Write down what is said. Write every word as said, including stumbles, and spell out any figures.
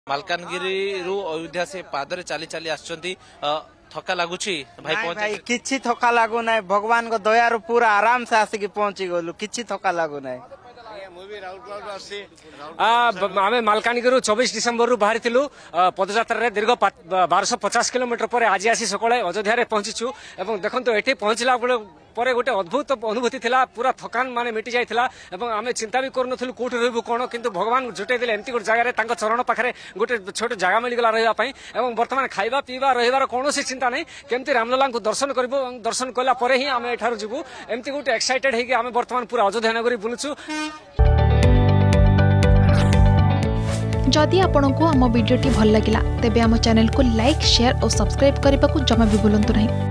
मालकानगिरी रु अयोध्या से पादरे चली चली आछंती थका लगुची भाई भाई पहुंच भाई किछि थका लागू ना भगवान को दयारु पूरा आराम से आसिक पहुंची गलु किछि थका लागू ना आम मालकानगिरी चौबीस डिसेम्बर रु बाहरी पदयात्रा दीर्घ बारश पचास किलोमीटर पर आज आसी सकाଳେ अयोध्या पहुंचीचु एवं देखो ये पहुंचला पर गोटे अद्भुत अनुभूति थिला पूरा थकान माने मिटी जाइथिला एवं आमे चिंता भी करनथलु कोठी रहबु कोन किंतु भगवान जुटे दिले एमती गोटे जगह तांको चरण पाखरे गोटे छोटे जगह मिलगला रहिबा पई एवं वर्तमान खाइबा पीबा रहिबार कोनोसी चिंता नै केमती रामलला को दर्शन करबो दर्शन कला परे ही आमे एठारु जिवु एमती गोटे एक्साइटेड हे कि आमे वर्तमान पूरा अयोध्या नगरी बुलुचु। जदि आपंक आम भिडी भल लगा तेब आम चैनल को लाइक शेयर और सब्सक्राइब करने को जमा भी भूलु नहीं।